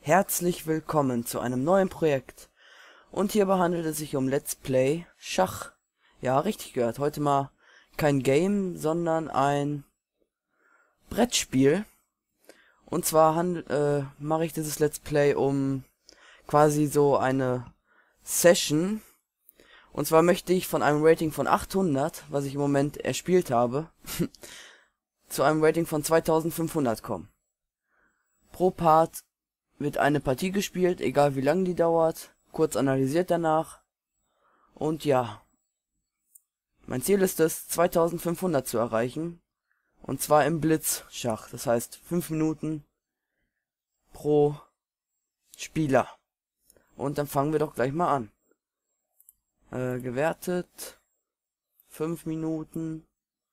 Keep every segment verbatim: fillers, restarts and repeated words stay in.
Herzlich willkommen zu einem neuen Projekt. Und hierbei handelt es sich um Let's Play Schach. Ja, richtig gehört. Heute mal kein Game, sondern ein Brettspiel. Und zwar äh, mache ich dieses Let's Play um quasi so eine Session. Und zwar möchte ich von einem Rating von achthundert, was ich im Moment erspielt habe, zu einem Rating von zweitausendfünfhundert kommen. Pro Part wird eine Partie gespielt, egal wie lange die dauert, kurz analysiert danach. Und ja, mein Ziel ist es, zweitausendfünfhundert zu erreichen. Und zwar im Blitzschach, das heißt fünf Minuten pro Spieler. Und dann fangen wir doch gleich mal an. Äh, gewertet, fünf Minuten,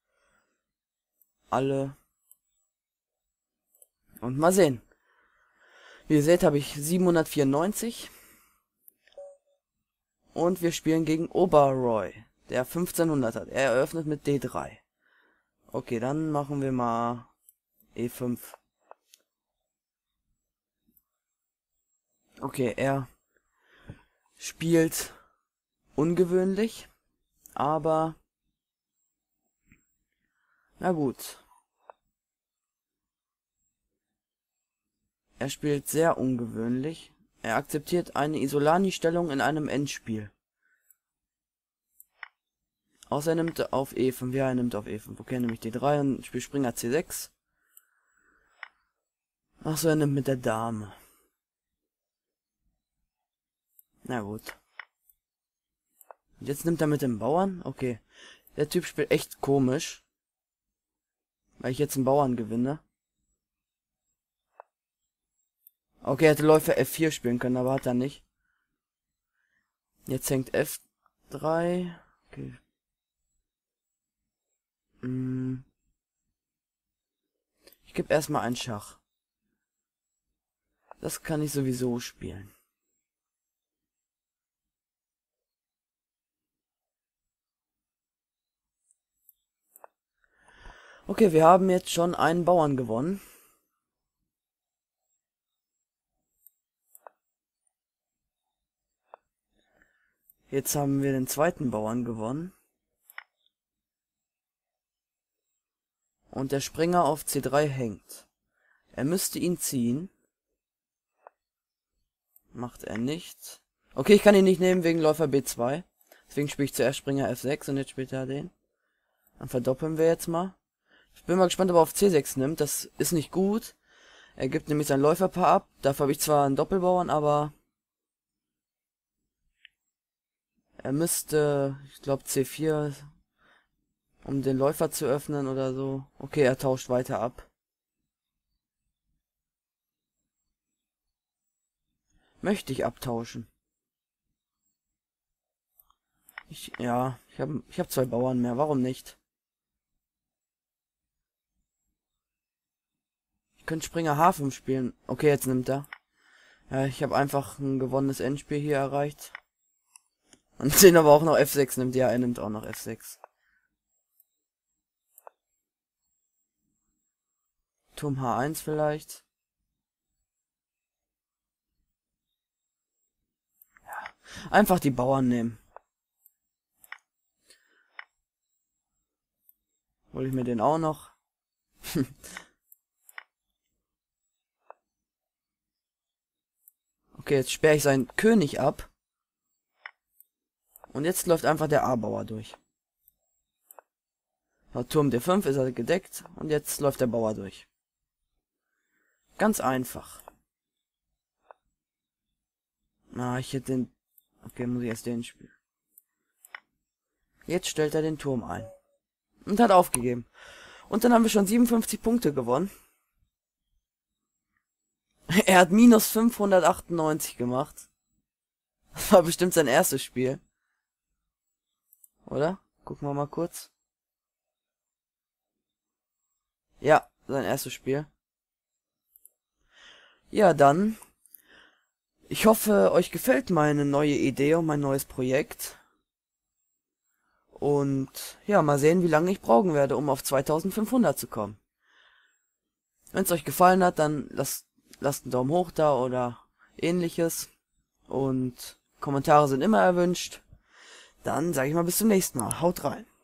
alle. Und mal sehen. Wie ihr seht, habe ich siebenhundertvierundneunzig. Und wir spielen gegen Oberroy, der fünfzehnhundert hat. Er eröffnet mit D drei. Okay, dann machen wir mal E fünf. Okay, er spielt ungewöhnlich, aber na gut. Er spielt sehr ungewöhnlich. Er akzeptiert eine Isolani-Stellung in einem Endspiel. Außer er nimmt auf E fünf. Ja, er nimmt auf E fünf. Okay, nämlich D drei und spielt Springer C sechs. Achso, er nimmt mit der Dame. Na gut. Und jetzt nimmt er mit dem Bauern. Okay. Der Typ spielt echt komisch. Weil ich jetzt einen Bauern gewinne. Okay, er hätte Läufer F vier spielen können, aber hat er nicht. Jetzt hängt F drei. Okay. Hm. Ich gebe erstmal einen Schach. Das kann ich sowieso spielen. Okay, wir haben jetzt schon einen Bauern gewonnen. Jetzt haben wir den zweiten Bauern gewonnen. Und der Springer auf C drei hängt. Er müsste ihn ziehen. Macht er nicht. Okay, ich kann ihn nicht nehmen wegen Läufer B zwei. Deswegen spiele ich zuerst Springer F sechs und jetzt spielt er den. Dann verdoppeln wir jetzt mal. Ich bin mal gespannt, ob er auf C sechs nimmt. Das ist nicht gut. Er gibt nämlich sein Läuferpaar ab. Dafür habe ich zwar einen Doppelbauern, aber er müsste, ich glaube C vier, um den Läufer zu öffnen oder so. Okay, er tauscht weiter ab. Möchte ich abtauschen? Ich, ja, ich habe ich hab zwei Bauern mehr. Warum nicht? Ich könnte Springer H fünf spielen. Okay, jetzt nimmt er. Ja, ich habe einfach ein gewonnenes Endspiel hier erreicht. Und den aber auch noch F sechs nimmt. Ja, er nimmt auch noch F sechs. Turm H eins vielleicht. Ja, einfach die Bauern nehmen. Hol ich mir den auch noch. Okay, jetzt sperre ich seinen König ab. Und jetzt läuft einfach der A-Bauer durch. So, Turm D fünf ist er gedeckt. Und jetzt läuft der Bauer durch. Ganz einfach. Na, ah, ich hätte den... Okay, muss ich erst den spielen. Jetzt stellt er den Turm ein. Und hat aufgegeben. Und dann haben wir schon siebenundfünfzig Punkte gewonnen. Er hat minus fünfhundertachtundneunzig gemacht. Das war bestimmt sein erstes Spiel. Oder? Gucken wir mal kurz. Ja, sein erstes Spiel. Ja, dann. Ich hoffe, euch gefällt meine neue Idee und mein neues Projekt. Und ja, mal sehen, wie lange ich brauchen werde, um auf zweitausendfünfhundert zu kommen. Wenn es euch gefallen hat, dann lasst lasst einen Daumen hoch da oder ähnliches. Und Kommentare sind immer erwünscht. Dann sage ich mal bis zum nächsten Mal. Haut rein.